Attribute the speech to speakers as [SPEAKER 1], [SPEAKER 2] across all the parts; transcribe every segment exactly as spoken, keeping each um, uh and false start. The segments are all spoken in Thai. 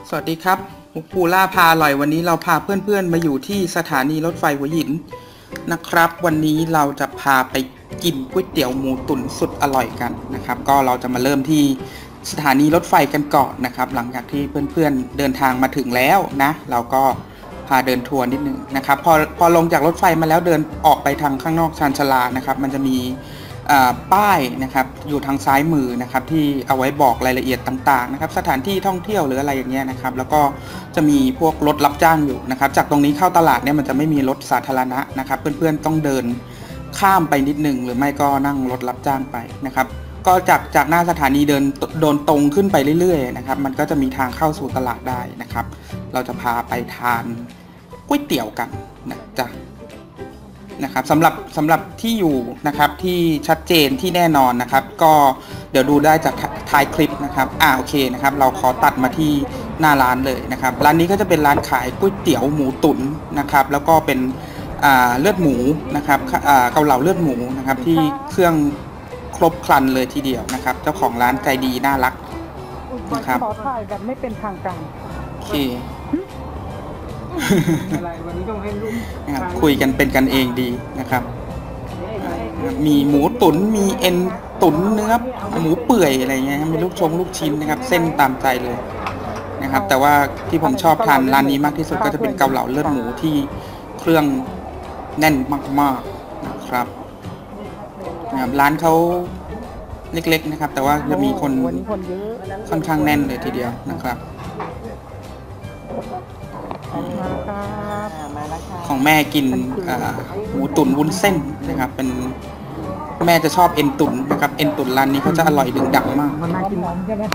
[SPEAKER 1] สวัสดีครับปูล่าพาอร่อยวันนี้เราพาเพื่อนๆมาอยู่ที่สถานีรถไฟหัวหินนะครับวันนี้เราจะพาไปกินก๋วยเตี๋ยวหมูตุ๋นสุดอร่อยกันนะครับก็เราจะมาเริ่มที่สถานีรถไฟกันก่อนนะครับหลังจากที่เพื่อนๆเดินทางมาถึงแล้วนะเราก็พาเดินทัวร์นิดนึงนะครับพอพอลงจากรถไฟมาแล้วเดินออกไปทางข้างนอกชานชาลานะครับมันจะมีป้ายนะครับอยู่ทางซ้ายมือนะครับที่เอาไว้บอกรายละเอียดต่างๆนะครับสถานที่ท่องเที่ยวหรืออะไรอย่างเงี้ยนะครับแล้วก็จะมีพวกรถรับจ้างอยู่นะครับจากตรงนี้เข้าตลาดเนี่ยมันจะไม่มีรถสาธารณะนะครับเพื่อนๆต้องเดินข้ามไปนิดนึงหรือไม่ก็นั่งรถรับจ้างไปนะครับก็จากจากหน้าสถานีเดินโดนตรงขึ้นไปเรื่อยๆนะครับมันก็จะมีทางเข้าสู่ตลาดได้นะครับเราจะพาไปทานก๋วยเตี๋ยวกันนะจ๊ะนะครับสำหรับสำหรับที่อยู่นะครับที่ชัดเจนที่แน่นอนนะครับก็เดี๋ยวดูได้จากท้ายคลิปนะครับอ่าโอเคนะครับเราขอตัดมาที่หน้าร้านเลยนะครับร้านนี้ก็จะเป็นร้านขายก๋วยเตี๋ยวหมูตุ๋นนะครับแล้วก็เป็นอ่าเลือดหมูนะครับอ่าเกาเหลาเลือดหมูนะครับที่เครื่องครบครันเลยทีเดียวนะครับเจ้าของร้านใจดีน่ารักนะครับ
[SPEAKER 2] ขอถ่ายแบบไม่เป็นทางการ
[SPEAKER 1] โอเค
[SPEAKER 2] อะไรวันนี้ต้องให้ลูก
[SPEAKER 1] คุยกันเป็นกันเองดีนะครับมีหมูตุ๋นมีเอ็นตุ๋นเนื้อหมูเปื่อยอะไรเงี้ยมีลูกชงลูกชิ้นนะครับเส้นตามใจเลยนะครับแต่ว่าที่ผมชอบทานร้านนี้มากที่สุดก็จะเป็นเกาเหลาเลือดหมูที่เครื่องแน่นมากๆนะครับร้านเขาเล็กๆนะครับแต่ว่าจะมีคนค่อนข้างแน่นเลยทีเดียวนะครับของแม่กินหมูตุ๋นวุ้นเส้นนะครับเป็นแม่จะชอบเอ็นตุ๋นนะครับเอ็นตุ๋นร้านนี้เขาจะอร่อยดึงดังมาก
[SPEAKER 2] มันน่ากินใช่ไหม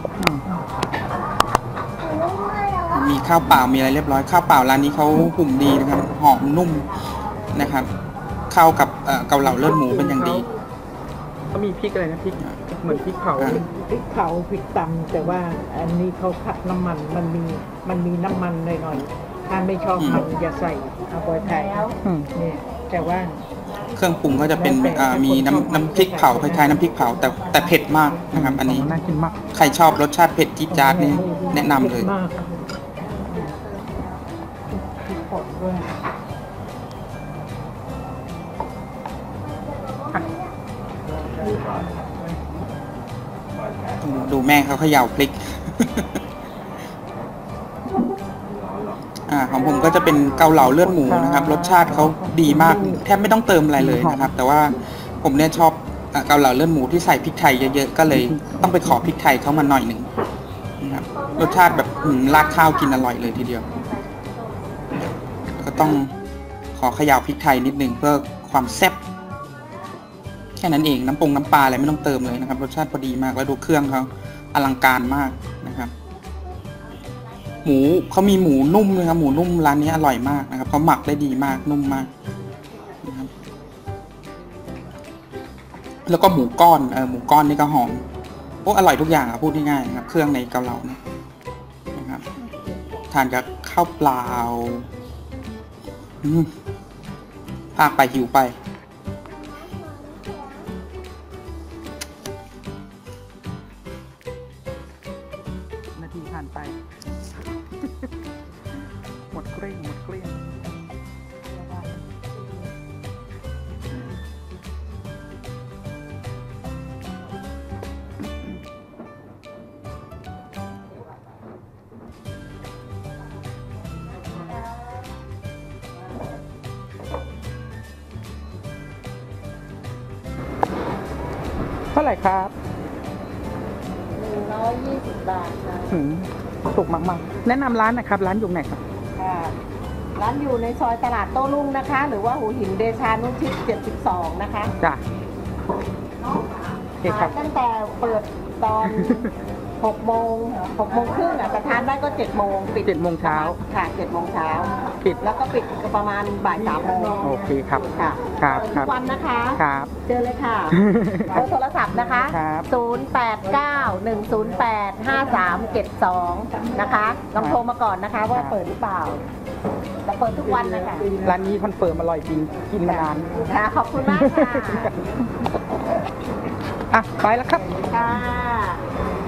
[SPEAKER 1] มีข้าวเปล่ามีอะไรเรียบร้อยข้าวเปล่าร้านนี้เขาหุ่มดีนะครับหอมนุ่มนะครับเข้ากับเกาเหลาเลือดหมูเป็นอย่างดี
[SPEAKER 2] เขามีพริกอะไรนะพริกเหมือนพริกเผาพริกเผาพริกตำแต่ว่าอันนี้เขาผัดน้ำมันมันมีมันมีน้ำมันหน่อยๆถ้าไม่ชอบมันอย่าใส่เอาบอยไทยนี่แต่ว่า
[SPEAKER 1] เครื่องปรุงก็จะเป็นมีน้ำน้ำพริกเผาคล้ายๆน้ำพริกเผาแต่แต่เผ็ดมากนะครับอันนี้
[SPEAKER 2] น่ากินมาก
[SPEAKER 1] ใครชอบรสชาติเผ็ดจี๊ดจ๊าดนี่แนะนำเลยดูแม่เขาเขย่าพริกอ่าของผมก็จะเป็นเกาเหลาเลือดหมูนะครับรสชาติเขาดีมากแทบไม่ต้องเติมอะไรเลยนะครับแต่ว่าผมเนี่ยชอบเกาเหลาเลือดหมูที่ใส่พริกไทยเยอะๆก็เลยต้องไปขอพริกไทยเขามาหน่อยหนึ่งนะครับรสชาติแบบราดข้าวกินอร่อยเลยทีเดียวก็ต้องขอเขย่าพริกไทยนิดนึงเพื่อความแซ่บแค่นั้นเองน้ำปรุงน้ำปลาอะไรไม่ต้องเติมเลยนะครับรสชาติพอดีมากแล้วดูเครื่องเขาอลังการมากนะครับหมูเขามีหมูนุ่มเลยครับหมูนุ่มร้านนี้อร่อยมากนะครับเขาหมักได้ดีมากนุ่มมากนะครับแล้วก็หมูก้อนเออหมูก้อนนี่ก็หอมโอ้อร่อยทุกอย่างครับพูดง่ายๆนะครับเครื่องในเกาเหลานะครับทานกับข้าวเปล่าพากไปหิวไป
[SPEAKER 2] นาทีผ่านไปหมดเกลี้ยงหมดเกลี้ยงเท่าไหร่ครับ
[SPEAKER 3] หนึ่งร้อยยี่สิบบาทค่ะ
[SPEAKER 2] ถูกมากๆแนะนำร้านนะครับร้านอยู่ไหนครับ
[SPEAKER 3] ค่ะร้านอยู่ในซอยตลาดโต้รุ่งนะคะหรือว่าหัวหินเดชานุชิตเจ็ดสิบสองนะคะ
[SPEAKER 2] จ้ะ
[SPEAKER 3] ขายตั้งแต่เปิดตอนหกโมงหกโมงครึ่งอ่ะแต่ทานได้ก็เจ็ดโมงปิด
[SPEAKER 2] เจ็ดโมงเช้า
[SPEAKER 3] ค่ะเจ็ดโมงเช้า
[SPEAKER 2] ปิด
[SPEAKER 3] แล้วก็ปิดประมาณบ่ายสามโมง
[SPEAKER 2] โอเคครับ
[SPEAKER 3] ค่ะ
[SPEAKER 2] ครับ
[SPEAKER 3] ทุกวันนะคะ
[SPEAKER 2] ครับ
[SPEAKER 3] เจอเลยค่ะเบอร์โทรศัพท์นะคะศูนย์แปดเก้าหนึ่งศูนย์แปดห้าสามเจ็ดสองนะคะลองโทรมาก่อนนะคะว่าเปิดหรือเปล่าแต่เปิดทุกวันนะคะ
[SPEAKER 2] ร้านนี้คอนเฟิร์มอร่อยจริงกินมานาน
[SPEAKER 3] ค่ะขอบคุณมากค่ะ
[SPEAKER 2] อ่ะไปแล้วครับ
[SPEAKER 3] ค่ะ